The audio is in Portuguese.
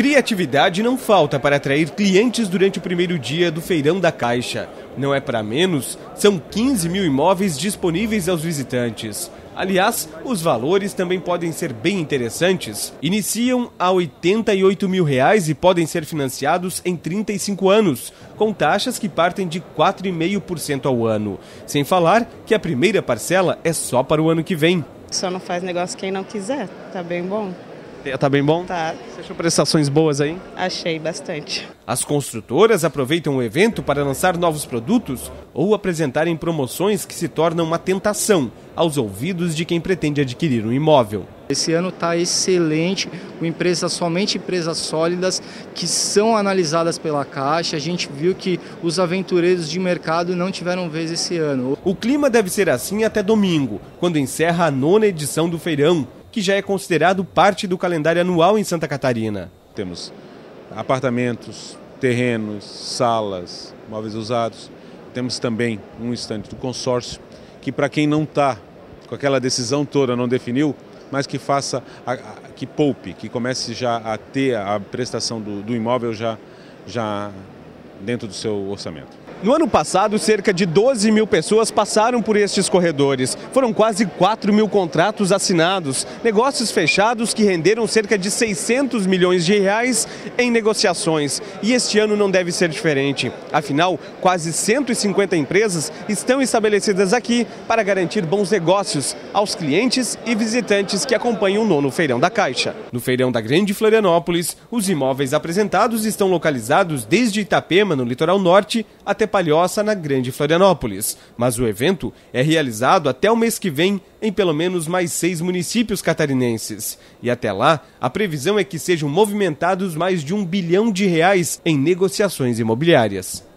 Criatividade não falta para atrair clientes durante o primeiro dia do Feirão da Caixa. Não é para menos, são 15 mil imóveis disponíveis aos visitantes. Aliás, os valores também podem ser bem interessantes. Iniciam a R$ 88 mil e podem ser financiados em 35 anos, com taxas que partem de 4,5% ao ano. Sem falar que a primeira parcela é só para o ano que vem. Só não faz negócio quem não quiser, tá bem bom. Tá bem bom? Tá. Você achou prestações boas aí? Achei bastante. As construtoras aproveitam o evento para lançar novos produtos ou apresentarem promoções que se tornam uma tentação aos ouvidos de quem pretende adquirir um imóvel. Esse ano está excelente, com somente empresas sólidas que são analisadas pela Caixa. A gente viu que os aventureiros de mercado não tiveram vez esse ano. O clima deve ser assim até domingo, quando encerra a 9ª edição do feirão, que já é considerado parte do calendário anual em Santa Catarina. Temos apartamentos, terrenos, salas, móveis usados. Temos também um estande do consórcio, que para quem não está com aquela decisão toda, não definiu, mas que faça, que poupe, que comece já a ter a prestação do imóvel já dentro do seu orçamento. No ano passado, cerca de 12 mil pessoas passaram por estes corredores. Foram quase 4 mil contratos assinados, negócios fechados que renderam cerca de 600 milhões de reais em negociações. E este ano não deve ser diferente. Afinal, quase 150 empresas estão estabelecidas aqui para garantir bons negócios aos clientes e visitantes que acompanham o 9º Feirão da Caixa. No Feirão da Grande Florianópolis, os imóveis apresentados estão localizados desde Itapema, no litoral norte, até Palhoça, na Grande Florianópolis. Mas o evento é realizado até o mês que vem em pelo menos mais 6 municípios catarinenses. E até lá, a previsão é que sejam movimentados mais de R$ 1 bilhão em negociações imobiliárias.